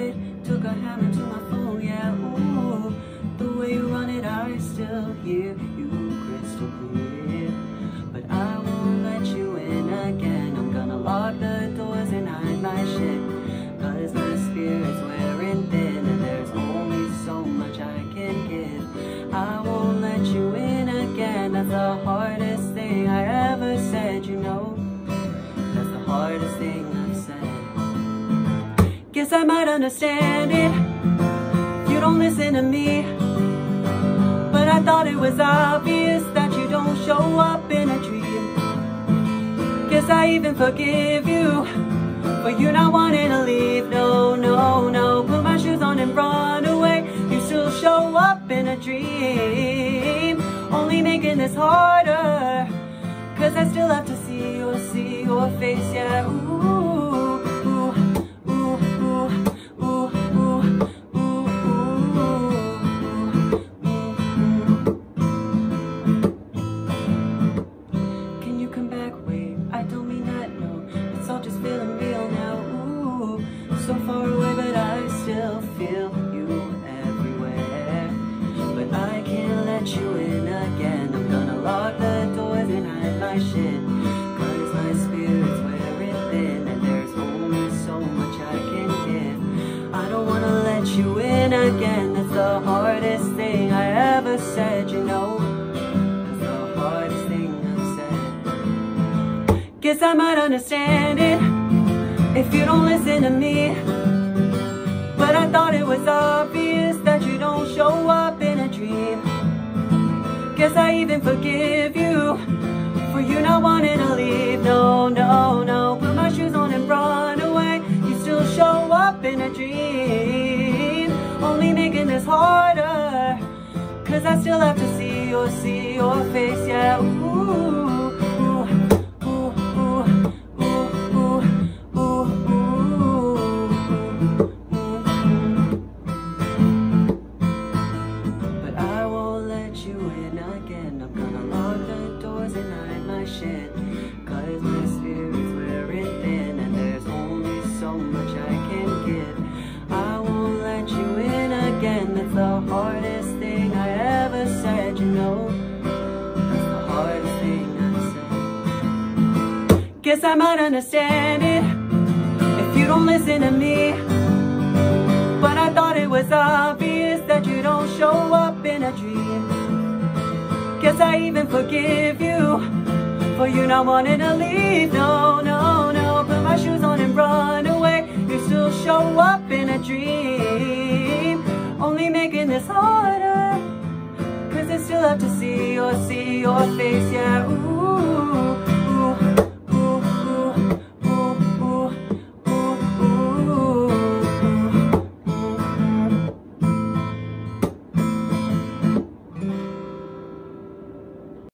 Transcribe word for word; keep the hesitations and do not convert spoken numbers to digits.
it. Took a hammer to my phone, yeah, ooh. The way you run it, I still hear you crystal clear. But I won't let you in again. I'm gonna lock the doors and hide my shit, cause my spirit's wearing thin, and there's only so much I can give. I won't let you in again. That's the hardest thing I ever said, you know. That's the hardest thing I've said. Guess I might understand it if you don't listen to me, but I thought it was obvious that you don't show up in a dream. Guess I even forgive you for you not wanting to leave. No, no, no. Put my shoes on and run away. You still show up in a dream, only making this harder, cause I still have to see your, see your face, yeah. Ooh, ooh, ooh, ooh, ooh, ooh, ooh, ooh. Can you come back? Wait, I don't mean that, no. It's all just feeling real now. Ooh, so far away, but I still feel you everywhere. But I can't let you in again. I'm gonna lock the doors and hide my shit, cause my spirit's wearing thin, and there's only so much I can give. I don't wanna let you in again. That's the hardest thing I ever said, you know. That's the hardest thing I've said. Guess I might understand it if you don't listen to me, but I thought it was obvious that you don't show up in a dream. Guess I even forgive you for you not wanting to leave. No, no, no. Put my shoes on and run away. You still show up in a dream, only making this harder, cause I still have to see your, see your face, yeah. Ooh. Cause my spirit's wearing thin, and there's only so much I can give. I won't let you in again. That's the hardest thing I ever said, you know. That's the hardest thing I've said. Guess I might understand it if you don't listen to me, but I thought it was obvious that you don't show up in a dream. Guess I even forgive you for you not wanting to leave. No, no, no. Put my shoes on and run away. You still show up in a dream, only making this harder, cause I still have to see your, see your face, yeah. Ooh.